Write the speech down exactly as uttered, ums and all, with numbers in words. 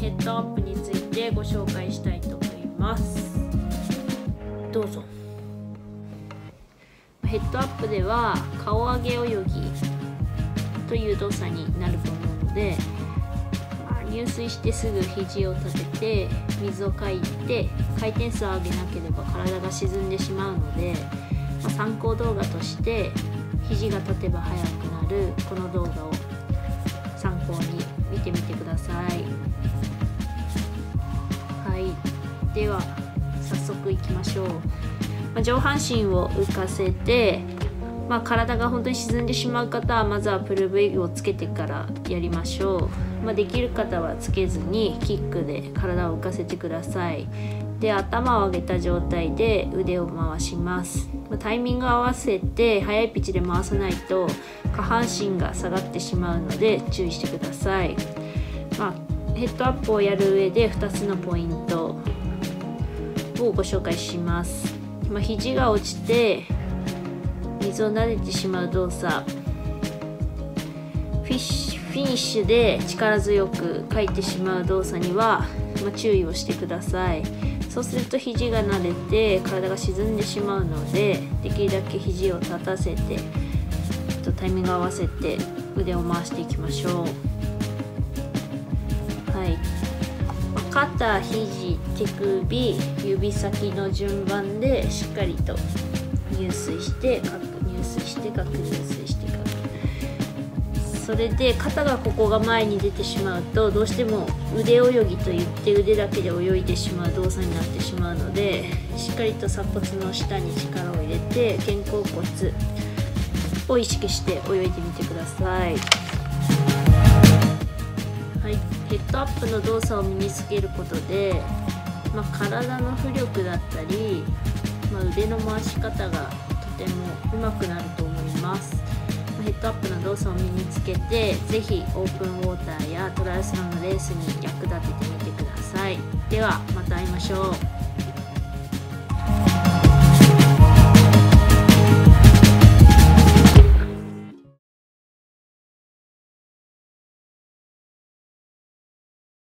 ヘッドアップについてご紹介したいと思います。どうぞ。ヘッドアップでは顔上げ泳ぎという動作になると思うので、入水してすぐ肘を立てて水をかいて回転数を上げなければ体が沈んでしまうので、まあ、参考動画として肘が立てば速くなるこの動画を参考に見てみてください。はい、では早速いきましょう。まあ、上半身を浮かせて、まあ、体が本当に沈んでしまう方はまずはプル V をつけてからやりましょう。まあ、できる方はつけずにキックで体を浮かせてください。で、頭を上げた状態で腕を回します。まあ、タイミングを合わせて速いピッチで回さないと下半身が下がってしまうので注意してください。まあ、ヘッドアップをやる上でふたつのポイントをご紹介します。まあ、肘が落ちて水を撫でてしまう動作、フィッシュ、フィニッシュで力強くかいてしまう動作には、まあ、注意をしてください。そうすると肘が慣れて体が沈んでしまうので、できるだけ肘を立たせてタイミングを合わせて腕を回していきましょう。はい、肩、肘、手首、指先の順番でしっかりと入水してか入水してか入水してか。それで肩がここが前に出てしまうとどうしても腕泳ぎといって腕だけで泳いでしまう動作になってしまうので、しっかりと鎖骨の下に力を入れて肩甲骨を意識して泳いでみてください。はい、ヘッドアップの動作を身につけることで、まあ、体の浮力だったり、まあ、腕の回し方がとても上手くなると思います。ヘッドアップの動作を身につけて、ぜひオープンウォーターやトライアスロンのレースに役立ててみてください。ではまた会いましょう。